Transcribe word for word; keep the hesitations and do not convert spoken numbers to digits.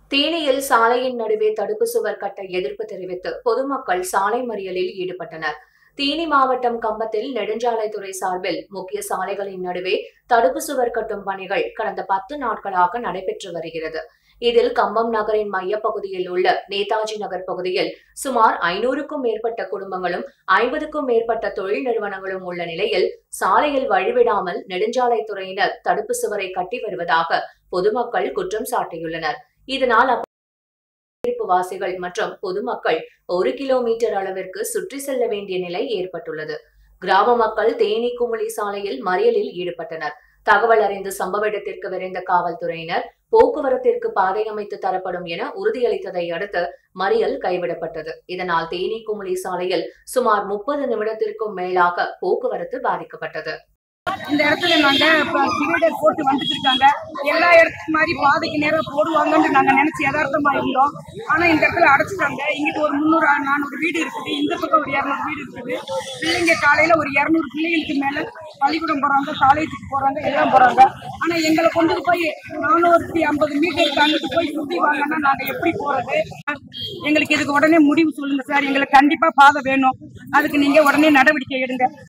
தேனியில் சாலையின் நடுவே தடுப்பு சுவர் கட்ட எதிர்ப்பு தெரிவித்து பொதுமக்கள் சாலை மறியலில் ஈடுபட்டனர். தேனி மாவட்டம் கம்பத்தில் நெடுஞ்சாலைத்துறை சார்பில் முக்கிய சாலைகளின் நடுவே தடுப்பு சுவர் கட்டும் பணிகள் கடந்த பத்து நாட்களாக நடைபெற்று வருகிறது. இதில் கம்பம் நகரின் மையப்பகுதியில் உள்ள நேதாஜி நகர் பகுதியில் சுமார் ஐநூறுக்கும் மேற்பட்ட குடும்பங்களும் ஐம்பதுக்கும் மேற்பட்ட தொழில் நிறுவனங்களும் உள்ள நிலையில் சாலையில் வழிவிடாமல் நெடுஞ்சாலைத்துறையினர் தடுப்பு சுவரை கட்டி வருவதாக பொதுமக்கள் குற்றம் சாட்டியுள்ளனர். இதனால் வாசிகள் மற்றும் பொதுமக்கள் ஒரு கிலோமீட்டர் அளவிற்கு சுற்றி செல்ல வேண்டிய நிலை ஏற்பட்டுள்ளது. கிராம மக்கள் தேனி குமுளி சாலையில் மறியலில் ஈடுபட்டனர். தகவல் அறிந்து சம்பவ இடத்திற்கு விரைந்த காவல்துறையினர் போக்குவரத்திற்கு பாதை அமைத்து தரப்படும் என உறுதியளித்ததை அடுத்து மறியல் கைவிடப்பட்டது. இதனால் தேனி குமுளி சாலையில் சுமார் முப்பது நிமிடத்திற்கும் மேலாக போக்குவரத்து பாதிக்கப்பட்டது. இந்த இடத்துல நாங்க டிவைடர் போட்டு வந்துட்டு இருக்காங்க. எல்லா இடத்துக்கு மாதிரி பாதைக்கு நேரம் போடுவாங்கன்னு நாங்க நினைச்சு யதார்த்தமா இருந்தோம். ஆனா இந்த இடத்துல அடைச்சிட்டாங்க. இங்கிட்டு ஒரு முன்னூறு நானூறு வீடு இருக்குது, இந்த பக்கம் ஒரு இருநூறு வீடு இருக்குது. பிள்ளைங்க காலையில ஒரு இருநூறு பிள்ளைங்களுக்கு மேல பள்ளிக்கூடம் போறாங்க, காலேஜுக்கு போறாங்க, எல்லாம் போறாங்க. ஆனா எங்களை கொண்டு போய் நானூத்தி ஐம்பது மீட்டருக்கு அங்கிட்டு போய் சுத்தி வாங்கன்னா நாங்க எப்படி போறது? எங்களுக்கு இதுக்கு உடனே முடிவு சொல்லுங்க சார். எங்களுக்கு கண்டிப்பா பாதை வேணும். அதுக்கு நீங்க உடனே நடவடிக்கை எடுங்க.